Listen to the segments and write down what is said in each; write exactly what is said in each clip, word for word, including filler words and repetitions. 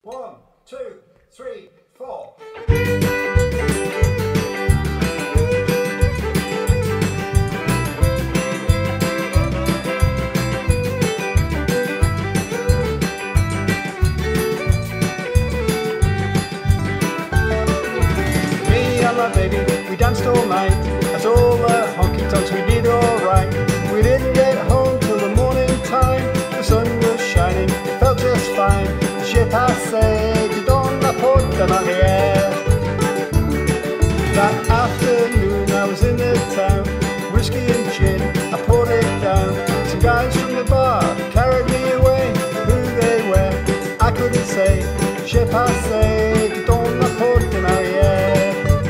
One, two, three, four. Me and my baby, we danced all night. At all the honky tonks we did alright. We didn't get home till the morning time. The sun was shining, it felt just fine. J'ai passé dans la porte de arriere. That afternoon I was in the town, whiskey and gin, I poured it down. Some guys from the bar carried me away. Who they were, I couldn't say. J'ai passé dans la porte de arriere.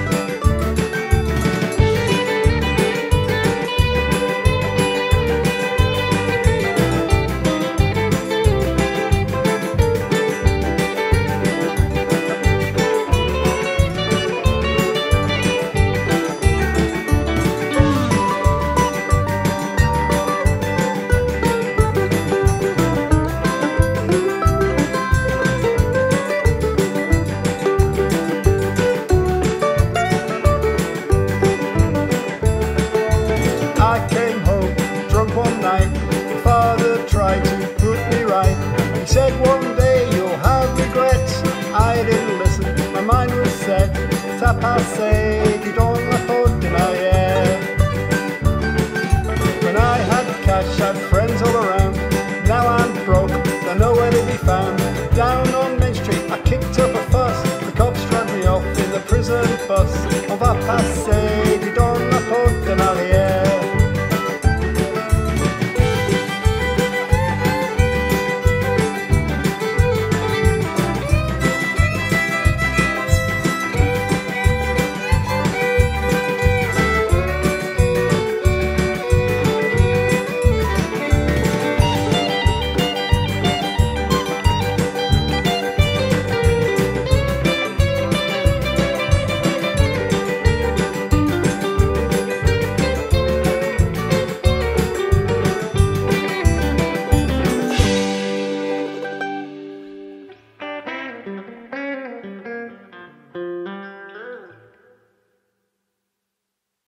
I came home drunk one night. My father tried to put me right. He said one day you'll have regrets. I didn't listen, my mind was set. T'as passé